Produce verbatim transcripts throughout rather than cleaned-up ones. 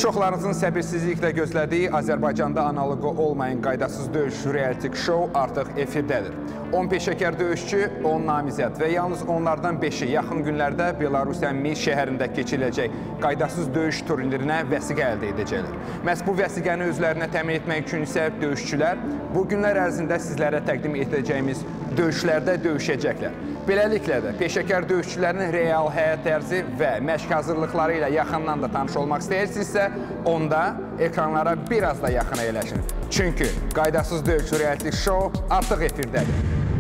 Çoxlarınızın səbirsizliklə gözlədiyi Azərbaycanda analogu olmayan qaydasız döyüş reality show artıq efirdədir. on peşəkar döyüşçü, on namizəd və yalnız onlardan beşi yaxın günlərdə Belarusiyanın Minsk şəhərində keçiriləcək qaydasız döyüş turnirinə vəsiqə əldə edəcəklər. Məhz bu vəsiqəni özlərinə təmin etmək üçün isə döyüşçülər bu günlər ərzində sizlərə təqdim edəcəyimiz döyüşlərdə döyüşəcəklər. Beləliklə də peşəkar döyüşçülərin real həyat tərzi və məşq hazırlıqları ilə yaxından da tanış olmaq istəyirsinizsə, onda ekranlara biraz da yaxın əyləşin. Çünki qaydasız döyüş reality show artıq efirdədir.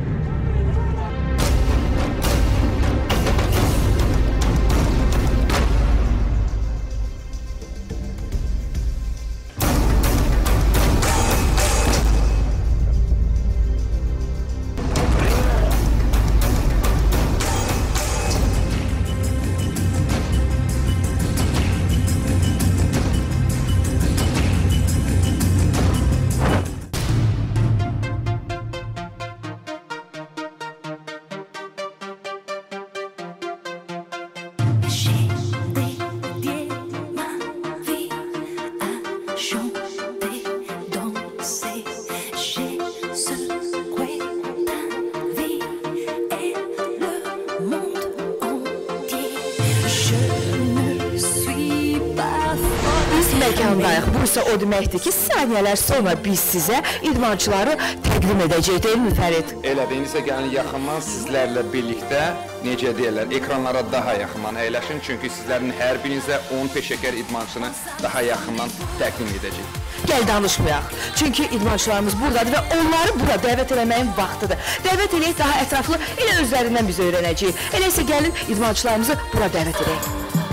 Məkandayıq. Bu isə o deməkdir ki, saniyələr sonra biz sizə idmançıları təqdim edəcək, deyil mi Fərid? Elədir, indi isə gəlin yaxından sizlərlə birlikdə, necə deyirlər, ekranlara daha yaxından əyləşin. Çünki sizlərin hər birinizə on peşəkar idmançını daha yaxından təqdim edəcək. Gəl danışmayaq. Çünki idmançılarımız buradadır və onları bura dəvət eləməyin vaxtıdır. Dəvət eləyək daha ətraflı, elə özlərindən biz öyrənəcəyik. Elə isə gəlin idmançılarımızı bura dəvət edək.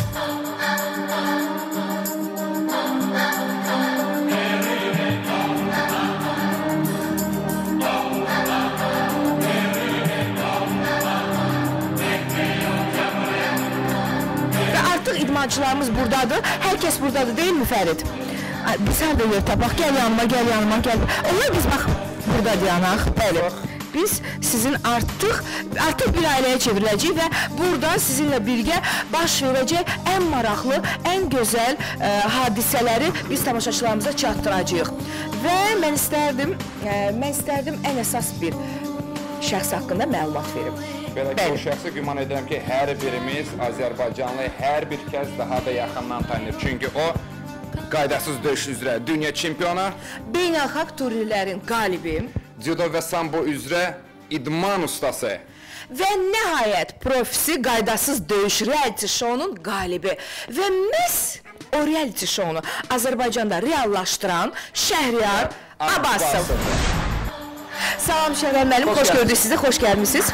İdmançılarımız buradadır. Hər kəs buradadır, deyil mi Fərid? Biz hərdə yer tapaq, gəl yanıma, gəl yanıma, gəl. Onlar biz bax, burada dayanaq. Bəli. Biz sizin artıq, artıq bir ailəyə çevriləcəyik və burada sizinlə birgə baş verəcək ən maraqlı, ən gözəl ə, hadisələri biz tamaşaçılarımıza çatdıracağıq. Və mən istərdim, ə, mən istərdim ən əsas bir şəxs haqqında məlumat verim. Belə ki, o şəxsi güman edirəm ki, hər birimiz Azərbaycanlı hər bir kəs daha da yaxından tanıyır. Çünki o, qaydasız döyüş üzrə dünya çempionu, beynəlxalq turnirlərin qalibi, cüdo və sambo üzrə idman ustası və nəhayət profisi qaydasız döyüş reality şounun qalibi və məhz o reality şounu Azərbaycanda reallaşdıran Şəhriyar Abbasov. Salam Şəhriyar müəllim, xoş gördük sizi, xoş gəlmişsiniz.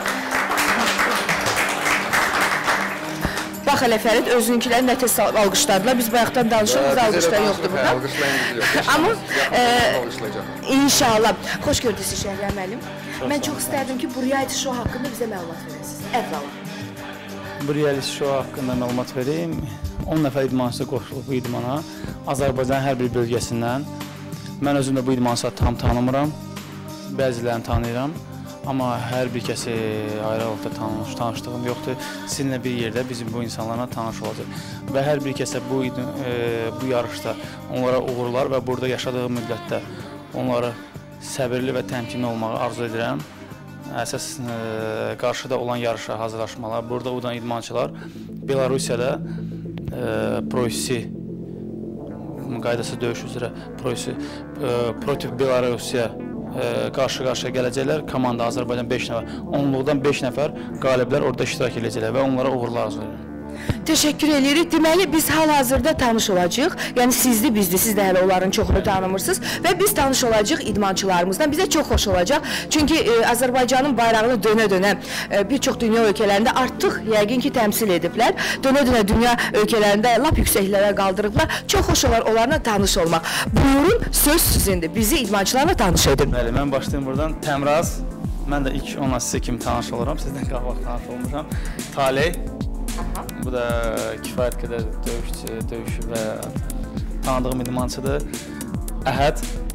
Bax elə Fərid, özünkiləri nə tez alqışladılar, biz bayaqdan danışırıq, alqışlar yoxdur burada. Amma inşallah. Xoş gördük siz Şəhriyar müəllim. Mən çox istərdim ki, bu reality show haqqında bizə məlumat verəsiniz. Əvvəla. Bu reality show haqqında məlumat vereyim. on nəfər idmançısı qoşulub bu idmana. Azərbaycanın hər bir bölgəsindən. Mən özüm də bu idmançıları tam tanımıram. Bəzilərini tanıyıram. Amma hər bir kəsi ayrı-ayrılıqda tanış, tanışdığım yoxdur. Sizinlə bir yerdə bizim bu insanlarla tanış olacaq. Və hər bir kəsə bu, e, bu yarışda onlara uğurlar və burada yaşadığı müddətdə onları səbirli və təmkinli olmağı arzu edirəm. Əsas e, qarşıda olan yarışa hazırlaşmalar. Burada udan idmançılar Belarusiyada e, Proisi qaydası döyüş üzrə Proisi e, Protiv Belarusiya qarşı-qarşıya gələcəklər. Komanda Azərbaycan beş nəfər, onluqdan beş nəfər qaliblər orada iştirak edəcəklər və onlara uğurlar arzu edirəm. Təşəkkür edirik. Deməli, biz hal-hazırda tanış olacağıq. Yəni, sizli, bizli, siz də hələ onların çoxunu tanımırsınız və biz tanış olacağıq idmançılarımızdan. Bizə çox xoş olacaq. Çünki e, Azərbaycanın bayrağını dönə-dönə e, bir çox dünya ölkələrində artıq yəqin ki, təmsil ediblər. Dönə-dönə dünya ölkələrində lap yüksəklərə qaldırıblar. Çox xoş olar onlarla tanış olmaq. Buyurun, söz sizindir. Bizi idmançılarla tanış edin. Bəli, mən başlayayım buradan. Təmraz. Mən də ilk onunla sizə kimi tanış oluram. Sizdən qabaq tanış olmuşam. Taley. Bu da kifayət qədər döyüşçü, döyüşü və tanıdığım idmançıdır. Əhəd,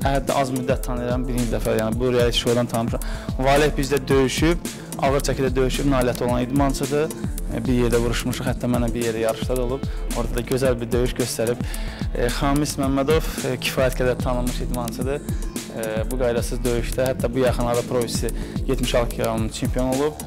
Əhəddə az müddət tanıyıram, birinci dəfə yəni bu reality show-dan tanımışam. Valeh bizdə döyüşüb, ağır çəkidə döyüşüb, nailiyyəti olan idmançıdır. Bir yerdə vuruşmuşuq, hətta mənə bir yerdə yarışlar olub. Orada da gözəl bir döyüş göstərib. Xamis Məmmədov kifayət qədər tanınmış idmançıdır. Bu qaydasız döyüşdə, hətta bu yaxınlarda provisi yetmiş altı kilogramın çempion olub.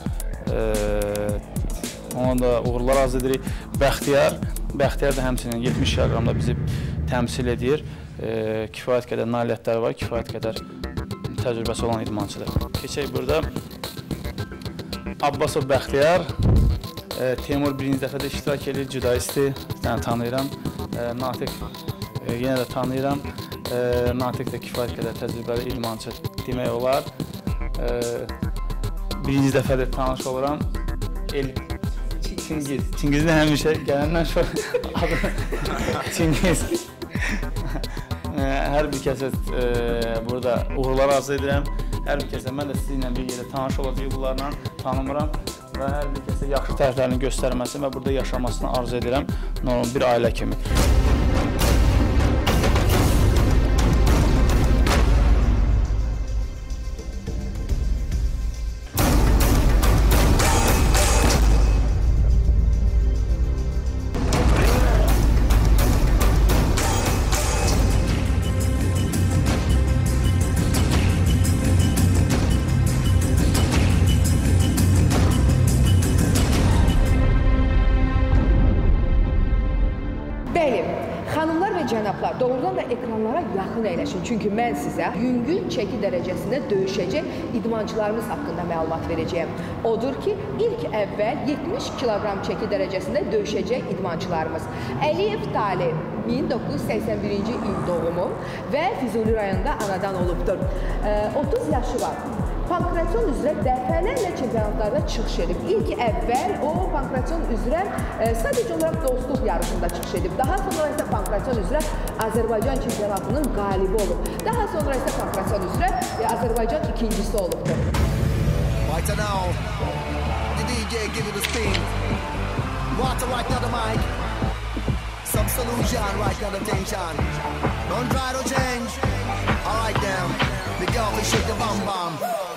Ona da uğurlar arzu edirik. Bəxtiyar, Bəxtiyar da həmçinin yetmiş kilogramda bizi təmsil edir. Kifayət qədər nailiyyətləri var, kifayət qədər təcrübəsi olan idmançıdır. Keçək burada Abbasov Bəxtiyar. Teymur birinci dəfədə iştirak edir, judoisti, yəni tanıyıram. Natiq yenə də tanıyıram. Natiq də kifayət qədər təcrübəli idmançı demək olar. Birinci dəfədə tanış oluram. Çingiz. Çingizdə həmişə gələndən sonra adı Çingiz. Hər bir kəsə burada uğurlar arzu edirəm. Hər bir kəsə, mən də sizinlə bir yerdə tanış olacaq bunlarla, tanımıram. Və hər bir kəsə yaxşı tərəflərini göstərməsi və burada yaşamasını arzu edirəm normal bir ailə kimi. Cənablar, doğrudan da ekranlara yaxın əyləşin. Çünki mən sizə yüngül çəki dərəcəsində döyüşəcək idmançılarımız haqqında məlumat verəcəyəm. Odur ki, ilk əvvəl yetmiş kiloqram çəki dərəcəsində döyüşəcək idmançılarımız. Əliyev Talib min doqquz yüz səksən birinci il doğumu və Füzuli rayonunda anadan olubdur. otuz yaşı var. Pankration üzrə dəfələrlə çempionatlarda çıxış edib. İlk əvvəl o pankration üzrə e, sadəcə olaraq dostluq yarışında çıxış edib. Daha sonra isə pankration üzrə Azərbaycan çempionatının qalibi olub. Daha sonra isə pankration üzrə e, Azərbaycan ikincisi olubdur. Right now, the D J give it a spin. Water right now the mic. Some solution right now the tension. Don't try to change. All right then, the girl will shake the bum bum.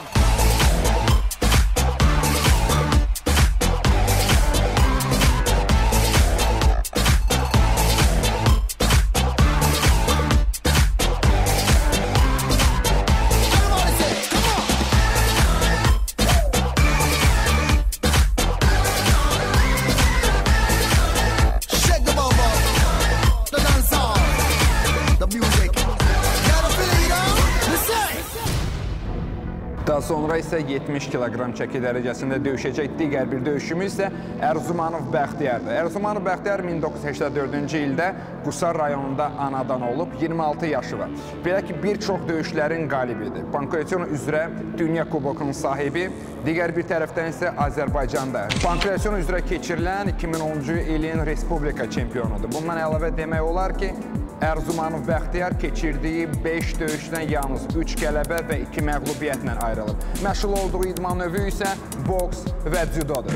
Daha sonra isə yetmiş kiloqram çəki dərəcəsində döyüşəcək digər bir döyüşümüz isə Ərzumanov Bəxtiyardır. Ərzumanov Bəxtiyar min doqquz yüz səksən dördüncü ildə Qusar rayonunda anadan olub, iyirmi altı yaşı var. Belə ki, bir çox döyüşlərin qalibidir. Pankration üzrə Dünya Kubokunun sahibi, digər bir tərəfdən isə Azərbaycanda. Pankration üzrə keçirilən iki min onuncu ilin Respublika çempionudur. Bundan əlavə demək olar ki, Ərzumanov Bəxtiyar keçirdiyi beş döyüşdən yalnız üç qələbə və iki məğlubiyyətlə ayrılıb. Məşğul olduğu idman növü isə boks və cüdodur.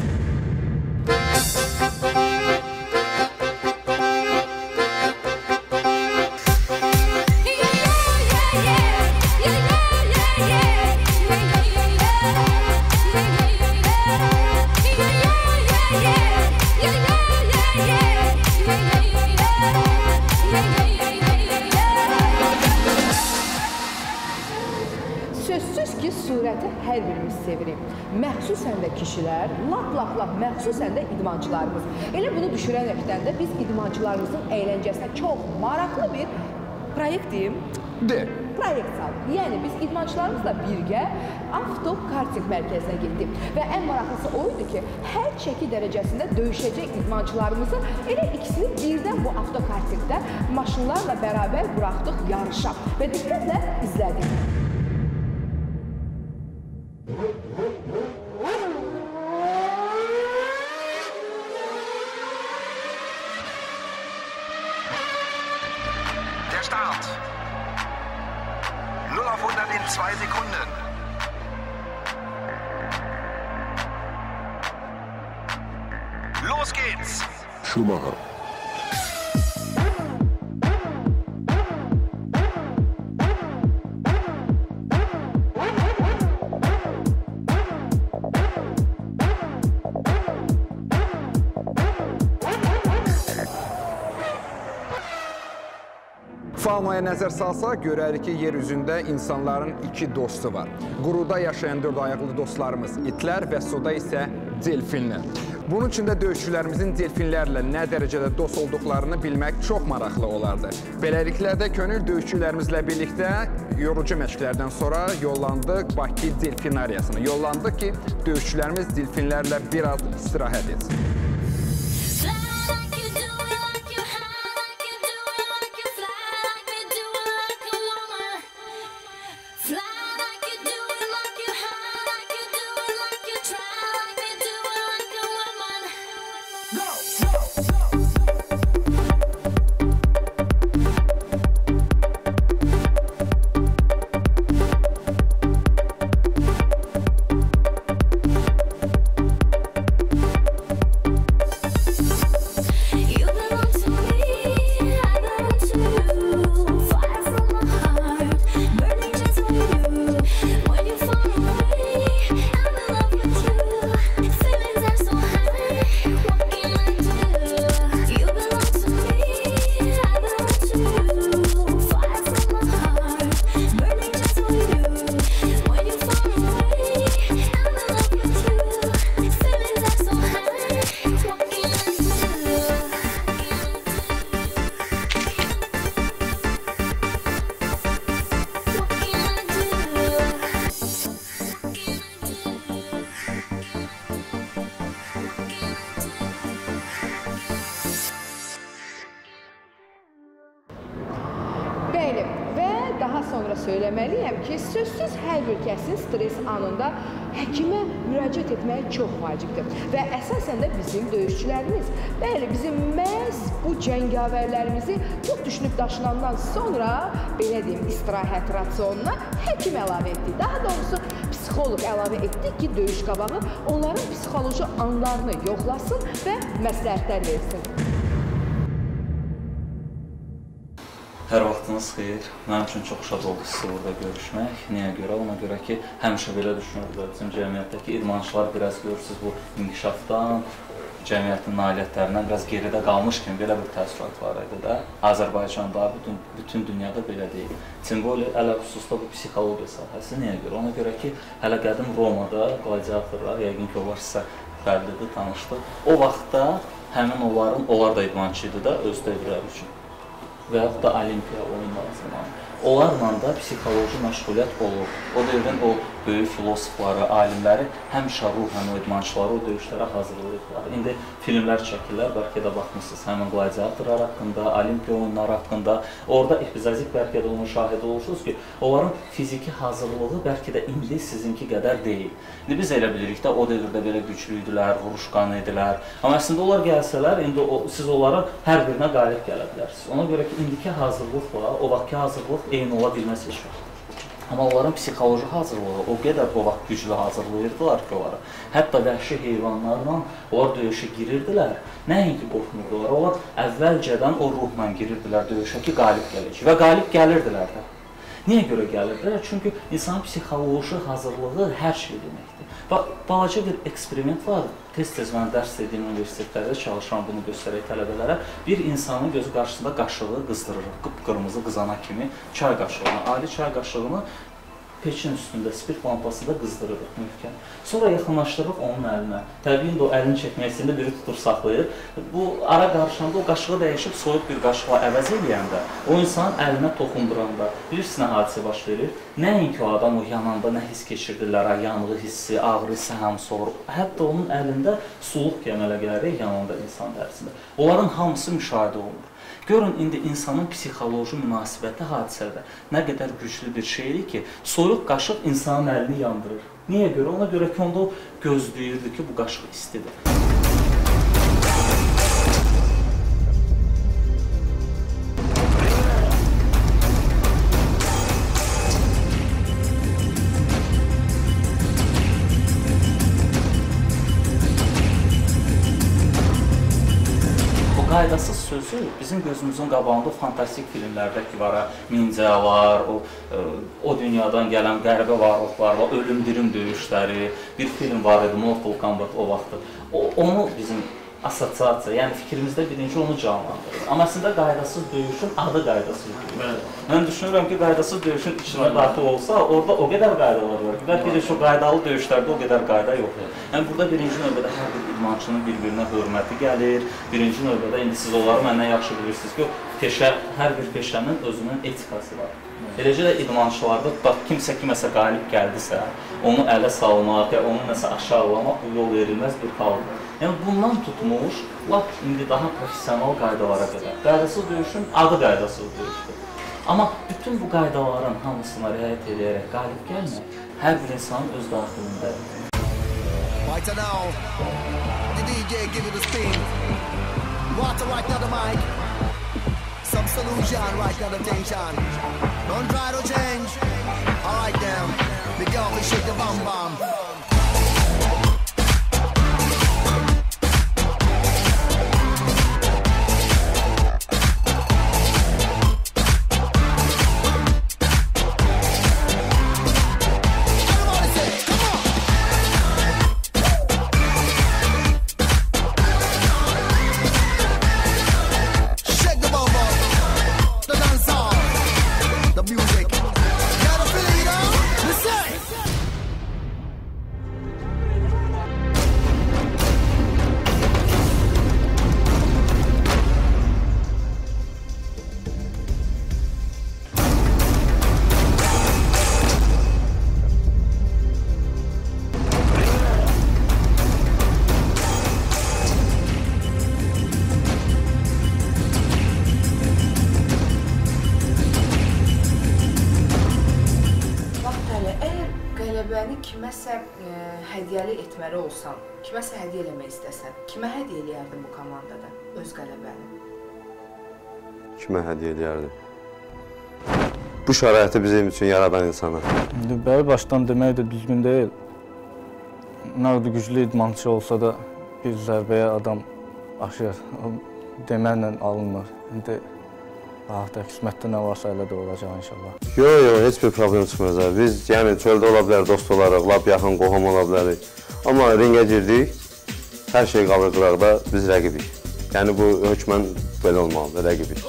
Sözsüz ki, surəti hər birimiz sevirik. Məxsusən də kişilər, lap-lap-lap məxsusən də idmançılarımız. Elə bunu düşürənəkdən də biz idmançılarımızın əyləncəsinə çox maraqlı bir proyekt deyim. De. Proyekt saldık. Yəni, biz idmançılarımızla birgə avtokarting mərkəzinə getdik. Və ən maraqlısı o idi ki, hər çəki dərəcəsində döyüşəcək idmançılarımızı elə ikisini birdən bu avtokartingdə maşınlarla bərabər buraxdıq yarışa və diqqətlə izlədik. Der Start. null auf hundert in zwei Sekunden. Los geht's. Schumacher. Faunaya nəzər salsa, görərik ki, yer üzündə insanların iki dostu var. Quruda yaşayan dörd ayaqlı dostlarımız itlər və suda isə delfinlər. Bunun üçün də döyüşçülərimizin delfinlərlə nə dərəcədə dost olduqlarını bilmək çox maraqlı olardı. Beləliklə də könül döyüşçülərimizlə birlikdə yorucu məşqlərdən sonra yollandıq Bakı delfinariyasına. Yollandıq ki, döyüşçülərimiz delfinlərlə bir az istirahət etsin. Sonra söyləməliyəm ki, sözsüz hər bir kəsin stres anında həkimə müraciət etmək çox vacibdir. Və əsasən də bizim döyüşçülərimiz, bəli, bizim məhz bu cəngavərlərimizi çox düşünüb daşınandan sonra, belə deyim, istirahət rasionuna həkim əlavə etdik. Daha doğrusu, psixoloq əlavə etdik ki, döyüş qabağı onların psixoloji anlarını yoxlasın və məsləhətlər versin. Hər vaxtınız xeyir. Mənim üçün çox şad oldu sizi burada görüşmək. Niyə görə? Ona görə ki, həmişə belə düşünürdülər bizim cəmiyyətdəki idmançılar biraz görürsünüz bu inkişafdan, cəmiyyətin nailiyyətlərindən biraz geridə qalmışkən belə bir təəssürat var idi də. Azərbaycanda, bütün, bütün dünyada belə deyil. Timboli ələ xüsusda bu psixologiya sahəsi niyə görə? Ona görə ki, hələ qədim Romada qladiatorlar, yəqin ki, onlar sizə bəllidir, tanışdır. O vaxtda həmin onların, onlar da idmançı idi də öz dövrləri üçün. Və yaxud da olimpiya oyunları zamanı. Onlarla da psixoloji məşğuliyyət olur. O dövrün o böyük filosofları, alimləri həmişə ruhən o idmançıları o döyüşlərə hazırlayırlar. İndi filmlər çəkirlər, bəlkə də baxmışsınız həmin qladiatorlar haqqında, olimpiya oyunları haqqında. Orada epizodik bəlkə də onun şahidi olursunuz ki, onların fiziki hazırlığı bəlkə də indi sizinki qədər deyil. İndi biz elə bilirik də o dövrdə belə güclü idilər, vuruşqan idilər. Amma əslində onlar gəlsələr, indi o, siz onlara hər birinə qalib gələ bilərsiniz. Ona görə ki, indiki hazırlıqla o vaxtki hazırlıq eyni ola bilməz heç vaxt. Amma onların psixoloji hazırlığı o qədər o vaxt güclü hazırlayırdılar ki, onları. Hətta vəhşi heyvanlarla onlar döyüşə girirdilər. Nəinki qorxmurdular, onlar əvvəlcədən o ruhla girirdilər döyüşə ki, qalib gələcək. Və qalib gəlirdilər də. Niyə görə gəlirdilər? Çünki insanın psixoloji hazırlığı hər şey deməkdir. Balaca bir eksperiment var. Tez-tez mən dərs ediyim universitetlərdə çalışıram bunu göstərək tələbələrə. Bir insanın gözü qarşısında qaşığı qızdırırıq, qıpqırmızı qızana kimi çay qaşığını, adi çay qaşığını peçin üstündə, spirt lampasında qızdırırıq möhkəm. Sonra yaxınlaşdırırıq onun əlinə. Təbii ki, o əlini çəkmək istəyəndə biri tutur saxlayır. Bu ara qarışanda o qaşığı dəyişib soyuq bir qaşıqla əvəz edəndə, o insanın əlinə toxunduranda bilirsiniz nə hadisə baş verir? Nəinki o adam o yananda nə hiss keçirdilər, yanığı hissi, ağrı hissi hamısı olur. Hətta onun əlində suluq əmələ gəlir yanında insan dərisində. Onların hamısı müşahidə olunur. Görün, indi insanın psixoloji münasibəti hadisədə nə qədər güclü bir şeydir ki, soyuq qaşıq insanın əlini yandırır. Niyə görə? Ona görə ki, onda o gözləyirdi ki, bu qaşıq istidir. Qaydasız sözü bizim gözümüzün qabağında fantastik filmlərdəki var, ninjalar, o, o dünyadan gələn qəribə varlıqlarla ölüm-dirim döyüşləri, bir film var idi, Mortal Kombat o vaxtı. O, onu bizim assosiasiya, yəni fikrimizdə birinci onu canlandırır. Amma əslində qaydasız döyüşün adı qaydasız döyüşdür. Mən düşünürəm ki, qaydasız döyüşün içinə daxil olsa, orada o qədər qaydalar var ki, bəlkə də şu qaydalı döyüşlərdə o qədər qayda yoxdur. Yəni burada birinci növbədə hər bir idmançının bir-birinə hörməti gəlir. Birinci növbədə indi siz onları məndən yaxşı bilirsiniz ki, peşə, hər bir peşənin özünün etikası var. Eləcə də idmançılarda bax, kimsə kiməsə qalib gəldisə, onu ələ salmaq, ya onu nəsə aşağılamaq bu yol verilməz bir haldır. Yəni bundan tutmuş, lap indi daha profesional qaydalara qədər. Qaydasız döyüşün adı qaydasız döyüşdür. Amma bütün bu qaydaların hamısına riayət edərək qalib gəlmək hər bir insanın öz daxilindədir. Right now, the D J give it a spin. Water right now the mic. Some solution right now the tension. Don't try to change. Alright then, the girl will shake the bum bum. Kiməsə e, hədiyyəli etməli olsan, kiməsə hədiyyə eləmək istəsən, kimə hədiyyə eləyərdin bu komandada öz qələbəni? Kimə hədiyyə eləyərdim? Bu şəraiti bizim üçün yaradan insana. Bəli, başdan demək də düzgün deyil. Nə qədər güclü idmançı olsa da bir zərbəyə adam aşır, deməklə alınmır. İndi Ahda qismətdə nə varsa elə də olacaq inşallah. Yox, yox, heç bir problem çıxmayacaq. Biz yəni çöldə ola bilər, dost olarıq, lap yaxın qohum ola bilərik. Amma ringə girdik, hər şey qabır qıraqda, biz rəqibik. Yəni bu hökmən belə olmalıdır, rəqibik.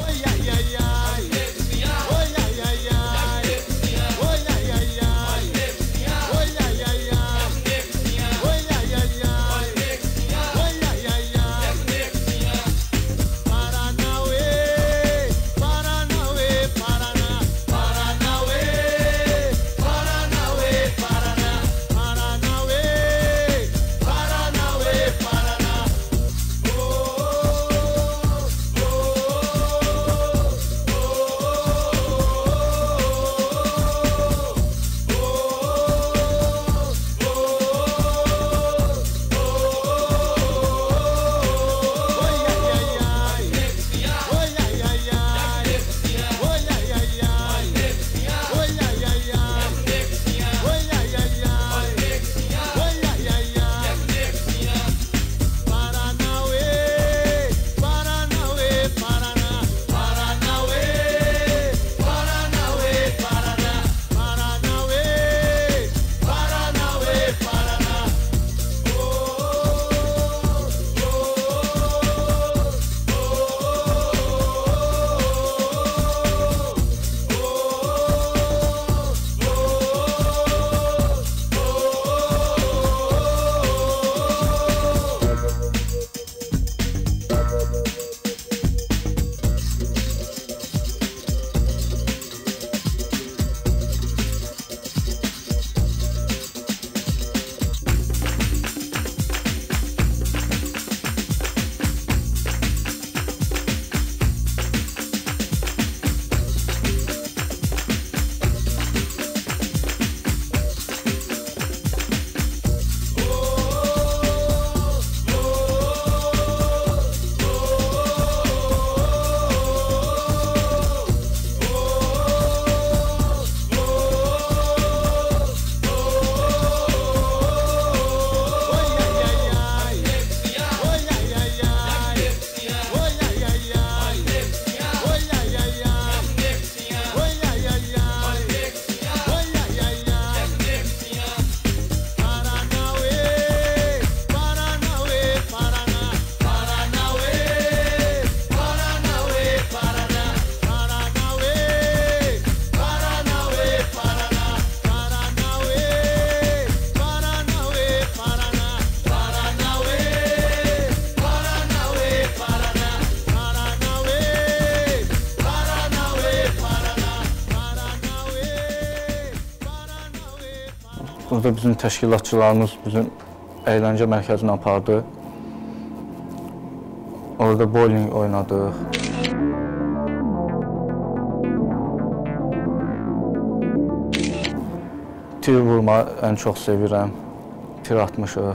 Burada bizim təşkilatçılarımız bizim əyləncə mərkəzinə apardı. Orada bowling oynadıq. Tir vurma ən çox sevirəm. Tir atmışıq.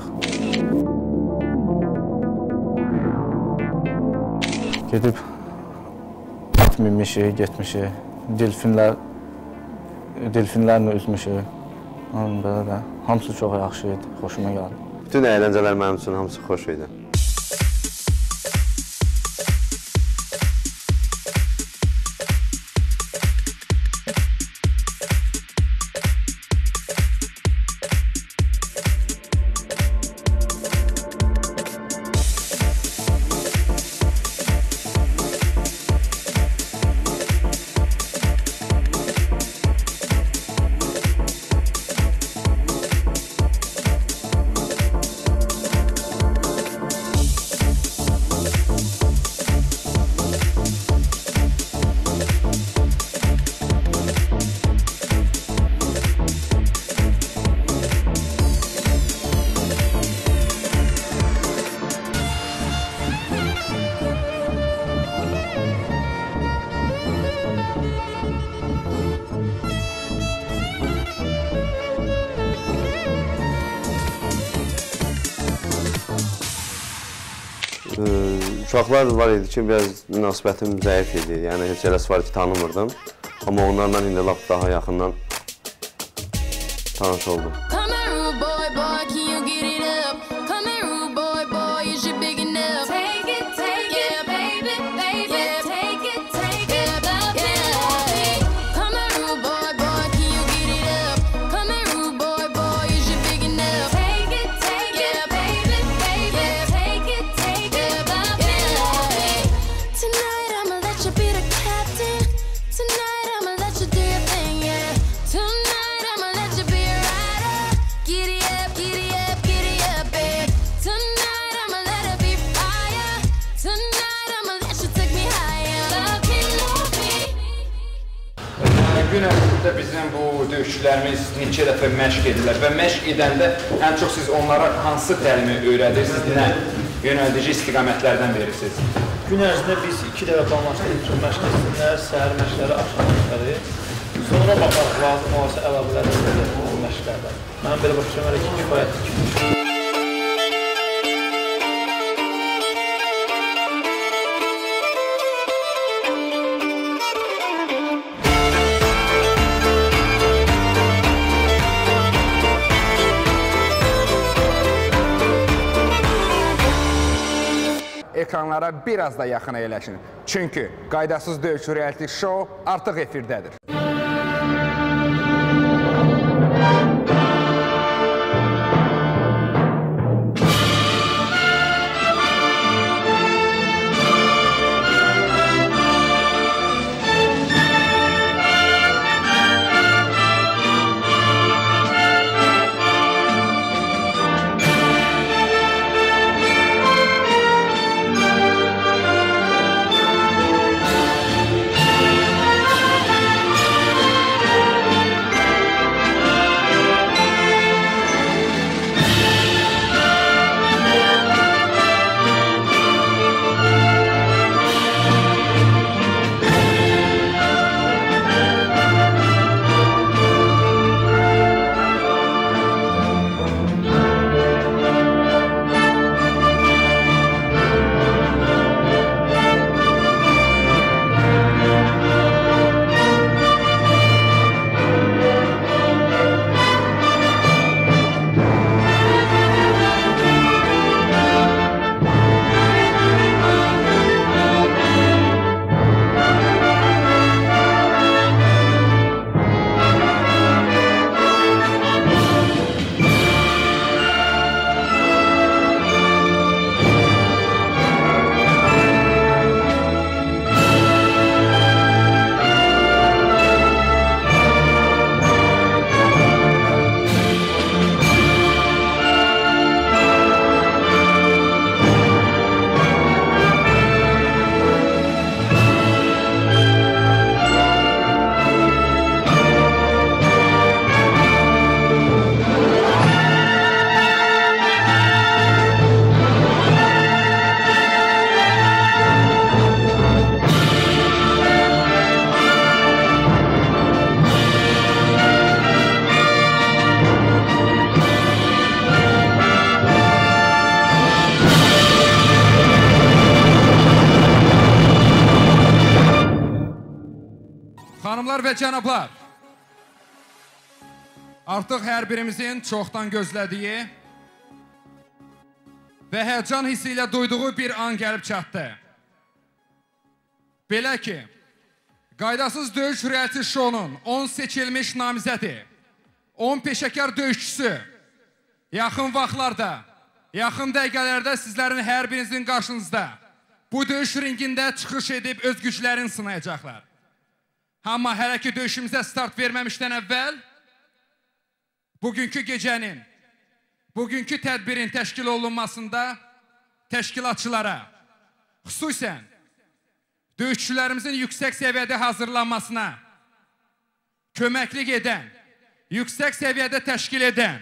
Gedib at minmişik, getmişik. Delfinlər, delfinlərlə üzmüşük. Belə də. Hamısı çox yaxşı idi, xoşuma gəldi. Bütün əyləncələr mənim üçün hamısı xoş idi. Uşaqlar var idi ki, biraz münasibətim zəif idi. Yəni, heç eləsi var ki, tanımırdım. Amma onlarla indi lap daha yaxından tanış oldum. Gün ərzində bizim bu döyüşçülərimiz neçə dəfə məşq edirlər və məşq edəndə ən çox siz onlara hansı təlimi öyrədirsiniz, nə yönəldici istiqamətlərdən verirsiniz? Gün ərzində biz iki dəfə planlaşdırırıq ki, məşq etsinlər, səhər məşqləri, axşam məşqləri. Sonra baxarıq, lazım olsa əlavələr edəcək bu məşqlərdən. Mən belə başlayacağım, hələ ki, kifayətdir ki. Ekranlara biraz da yaxın əyləşin. Çünki Qaydasız Döyüş reality show artıq efirdədir. Xanımlar və cənablar, artıq hər birimizin çoxdan gözlədiyi və həyəcan hissi ilə duyduğu bir an gəlib çatdı. Belə ki, Qaydasız Döyüş reality şounun on seçilmiş namizədi, on peşəkar döyüşçüsü yaxın vaxtlarda, yaxın dəqiqələrdə sizlərin hər birinizin qarşınızda bu döyüş ringində çıxış edib öz güclərini sınayacaqlar. Amma hələ ki döyüşümüzə start verməmişdən əvvəl bugünkü gecənin, bugünkü tədbirin təşkil olunmasında təşkilatçılara, xüsusən döyüşçülərimizin yüksək səviyyədə hazırlanmasına köməklik edən, yüksək səviyyədə təşkil edən,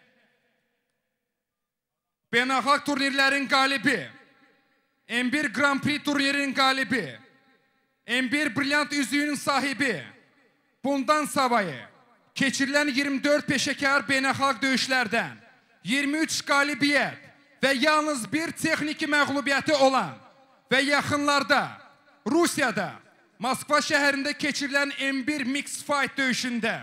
beynəlxalq turnirlərin qalibi, M bir Grand Prix turnirinin qalibi, M bir Brilliant üzüyünün sahibi, bundan savayı keçirilən iyirmi dörd peşəkar beynəlxalq döyüşlərdən iyirmi üç qalibiyyət və yalnız bir texniki məğlubiyyəti olan və yaxınlarda Rusiyada, Moskva şəhərində keçirilən M bir Mix Fight döyüşündə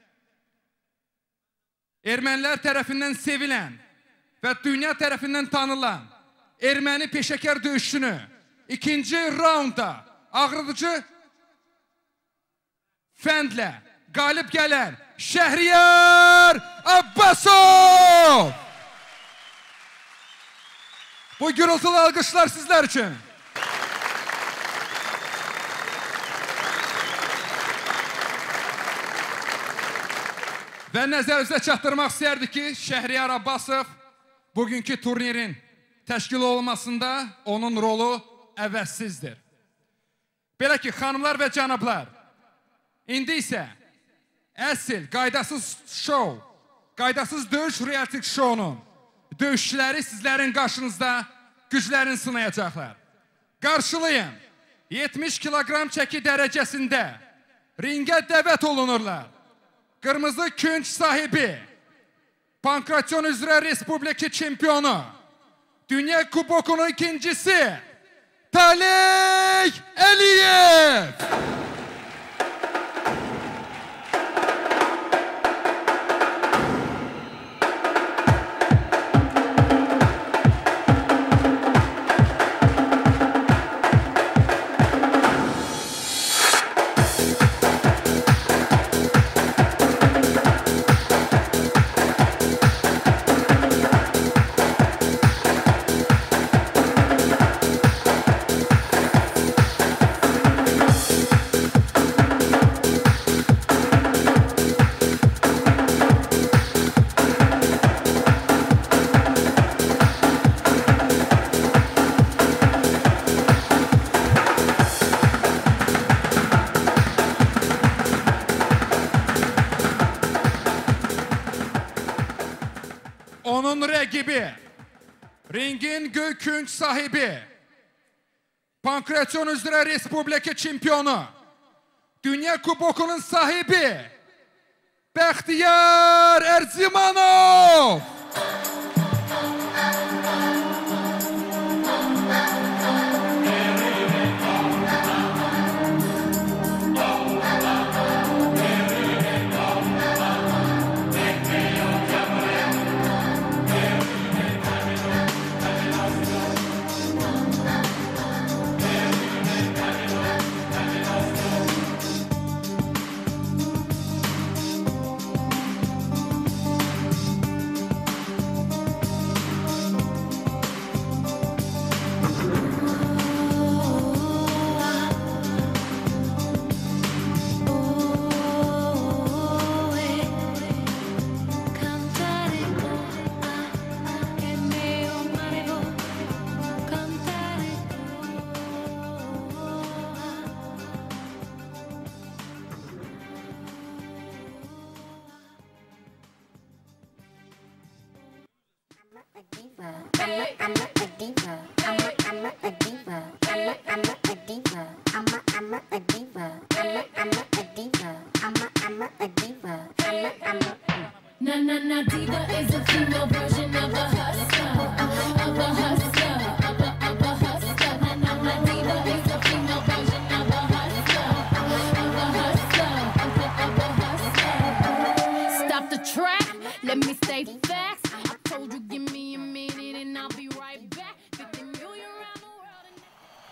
ermənilər tərəfindən sevilən və dünya tərəfindən tanılan erməni peşəkar döyüşünü ikinci raunda ağrıdıcı fəndlə qalib gələn Şəhriyar Abbasov! Bu gürültülü alqışlar sizlər üçün. Və nəzərinizə çatdırmaq istərdik ki, Şəhriyar Abbasov bugünkü turnirin təşkil olunmasında onun rolu əvəzsizdir. Belə ki, xanımlar və cənablar, indi isə əsl qaydasız şou, qaydasız döyüş reality şounun döyüşçüləri sizlərin qarşınızda güclərini sınayacaqlar. Qarşılayın, yetmiş kiloqram çəki dərəcəsində ringə dəvət olunurlar. Qırmızı künc sahibi, Pankration üzrə Respublika çempionu, Dünya Kubokunun ikincisi, Talek Əliyev! Onun rəqibi, ringin göy künc sahibi, Pankration üzrə Respublika çempionu, Dünya Kubokunun sahibi, Bəxtiyar Erzimanov! Na na na diva is a female version of a hustler, of a hustler, of a of a hustler. Na na na diva is a female version of a hustler, of a hustler, Let me say facts. I told you, give me a minute and I'll be right back. fifty million around the world. And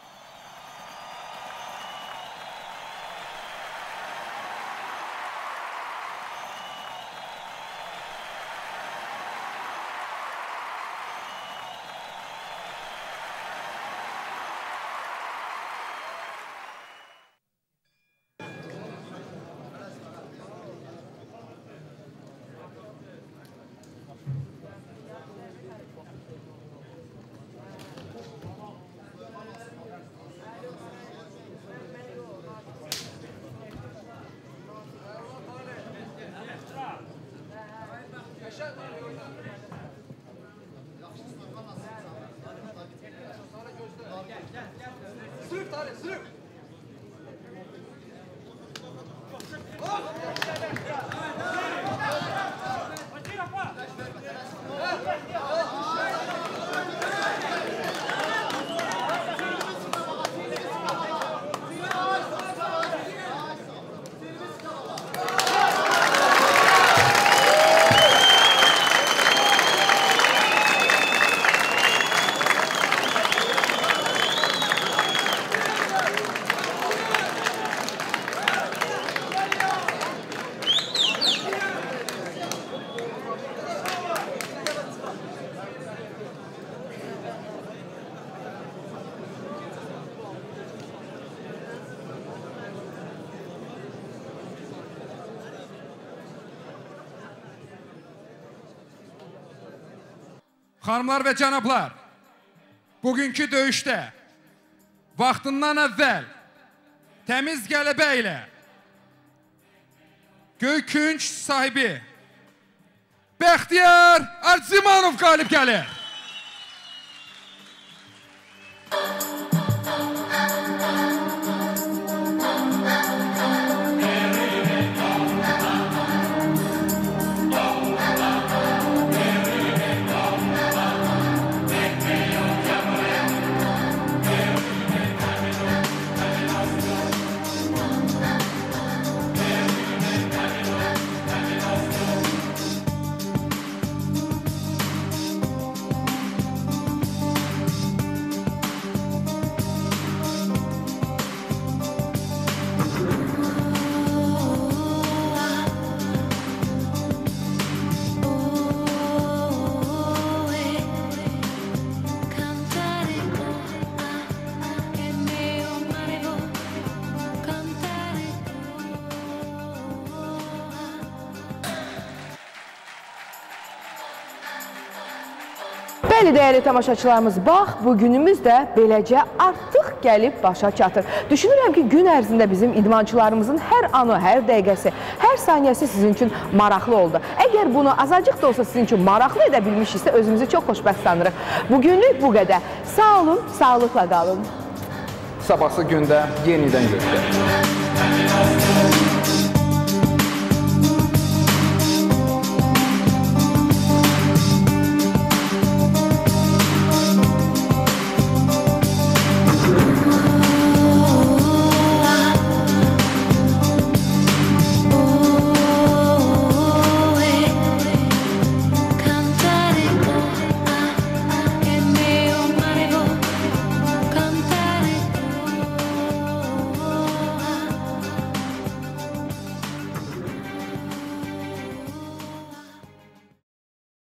Xanımlar və cənablar, bugünkü döyüşdə vaxtından əvvəl təmiz qələbə ilə Göykünc sahibi Bəxtiyar Arzimanov qalib gəlir. Bəli, dəyərli tamaşaçılarımız, bax, bugünümüz də beləcə artıq gəlib başa çatır. Düşünürəm ki, gün ərzində bizim idmançılarımızın hər anı, hər dəqiqəsi, hər saniyəsi sizin üçün maraqlı oldu. Əgər bunu azacıq da olsa sizin üçün maraqlı edə bilmişiksə, özümüzü çox xoşbəxt sanırıq. Bugünlük bu qədər. Sağ olun, sağlıqla qalın. Sabahsı gündə yenidən görüşək.